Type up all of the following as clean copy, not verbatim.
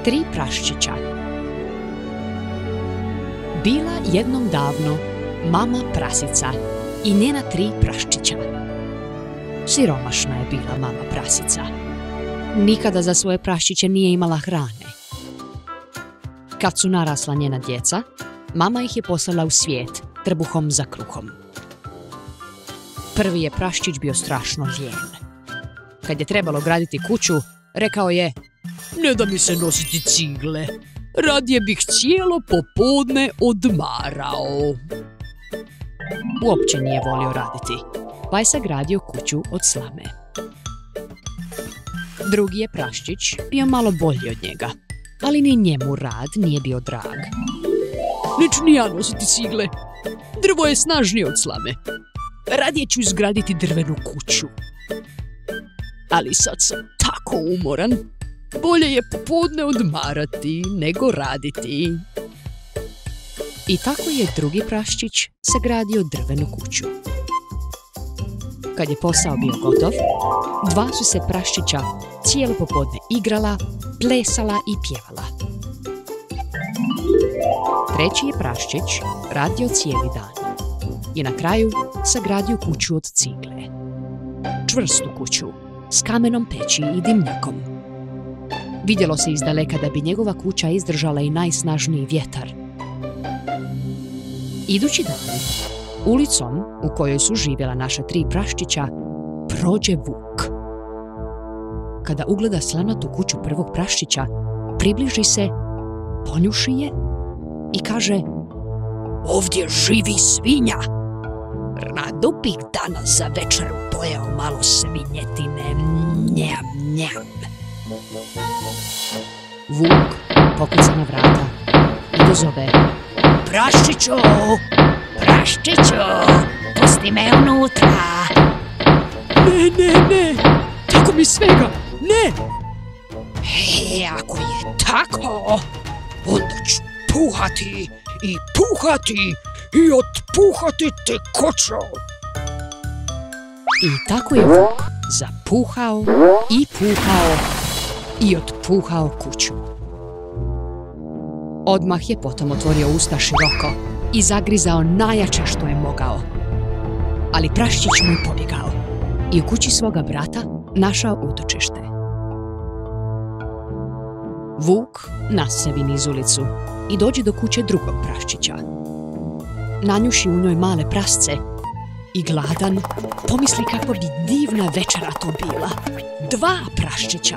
Tri praščića. Bila jednom davno mama prasica i njena tri praščića. Siromašna je bila mama prasica. Nikada za svoje praščiće nije imala hrane. Kad su narasla njena djeca, mama ih je poslala u svijet trbuhom za kruhom. Prvi je praščić bio strašno lijen. Kad je trebalo graditi kuću, rekao je: "Ne da mi se nositi cigle, radije bih cijelo popodne odmarao." Uopće nije volio raditi, pa je sagradio kuću od slame. Drugi je praščić bio malo bolji od njega, ali ni njemu rad nije bio drag. "Neću ni ja nositi cigle, drvo je snažnije od slame. Radije ću izgraditi drvenu kuću. Ali sad sam tako umoran, bolje je popodne odmarati nego raditi." I tako je drugi praščić sagradio drvenu kuću. Kad je posao bio gotov, dva su se praščića cijelo popodne igrala, plesala i pjevala. Treći je praščić radio cijeli dan i na kraju sagradio kuću od cigle. Čvrstu kuću s kamenom peći i dimnjakom. Vidjelo se izdaleka da bi njegova kuća izdržala i najsnažniji vjetar. Idući dan, ulicom u kojoj su živjela naša tri praščića, prođe vuk. Kada ugleda slamnatu kuću prvog praščića, približi se, ponjuši je i kaže: "Ovdje živi svinja. Rado bih danas za večeru pojeo malo svinjetine. Njam, njam." Vuk pokuca na vrata i dozove: "Praščiću, praščiću, pusti me unutra." Ne, tako mi svega, ne." "Ako je tako, onda ću puhati i puhati i otpuhati te kočo." I tako je vuk zapuhao i puhao i otpuhao kuću. Odmah je potom otvorio usta široko i zagrizao najjače što je mogao. Ali praščić mu je pobjegao i u kući svoga brata našao utočište. Vuk nasevi niz ulicu i dođe do kuće drugog praščića. Nanjuši u njoj male prasce i gladan pomisli kakva bi divna večera to bila. Dva praščića.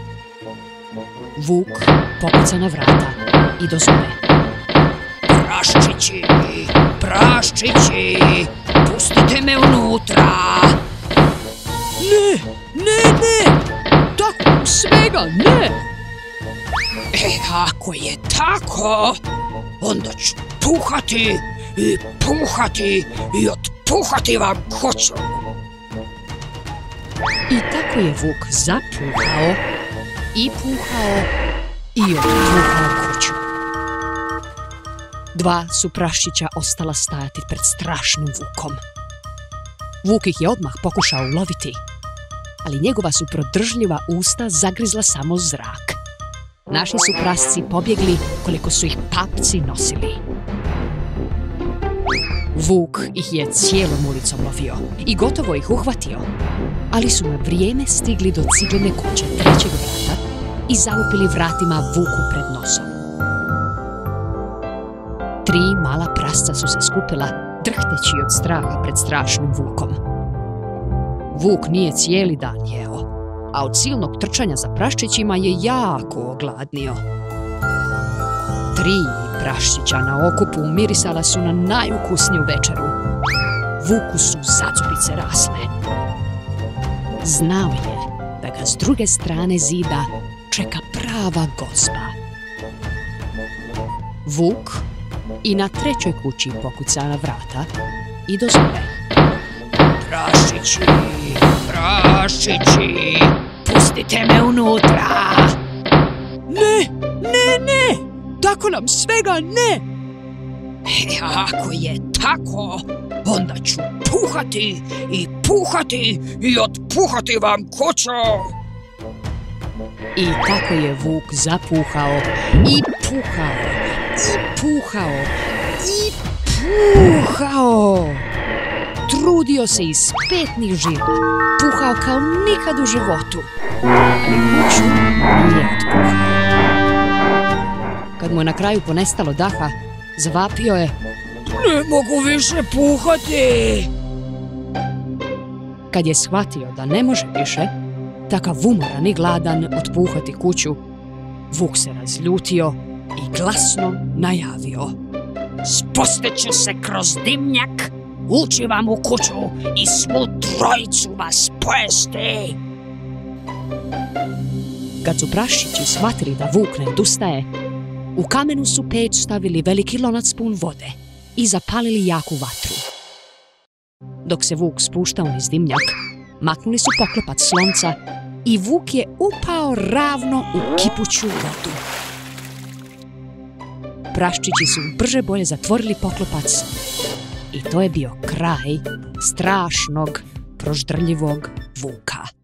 Vuk pokuca na vrata i dozove: "Praščići, praščići, pustite me unutra." Ne, tako svega ne." "Ako je tako, onda ću puhati i puhati i otpuhati vam koču." I tako je vuk zapuhao i puhao i otpuhao kuću. Dva su praščića ostala stajati pred strašnim vukom. Vuk ih je odmah pokušao uloviti, ali njegova su prodržljiva usta zagrizla samo zrak. Naši su prasci pobjegli koliko su ih papci nosili. Vuk ih je cijelom ulicom lovio i gotovo ih uhvatio, ali su na vrijeme stigli do ciglene kuće trećeg brata i zalupili vratima vuku pred nosom. Tri mala prasca su se skupila, drhteći od straha pred strašnim vukom. Vuk nije cijeli dan jeo, a od silnog trčanja za praščićima je jako ogladnio. Tri praščića na okupu mirisala su na najukusniju večeru. Vuku su zacupice rasle. Znao je da ga s druge strane zida čeka prava gozba. Vuk i na trećoj kući pokuca na vrata i dozove: "Praščići, praščići, pustite me unutra." Ne, tako nam svega ne." "Ako je tako, onda ću puhati i puhati i otpuhati vam kočo." I tako je vuk zapuhao i puhao i puhao i puhao. Trudio se iz petnih žila, puhao kao nikad u životu, ali kuću nije otpuhao. Kad mu je na kraju ponestalo daha, zavapio je: "Ne mogu više puhati!" Kad je shvatio da ne može više, takav umoran i gladan otpuhati kuću, vuk se razljutio i glasno najavio: "Spustit ću se kroz dimnjak, ući vam u kuću i svu trojicu vas pojesti!" Kad su praščići shvatili da vuk ne odustaje, u kamenu su peć stavili veliki lonac pun vode i zapalili jaku vatru. Dok se vuk spuštao niz dimnjak, maknuli su poklopac slonca i vuk je upao ravno u kipuću vodu. Praščići su brže bolje zatvorili poklopac i to je bio kraj strašnog, proždrljivog vuka.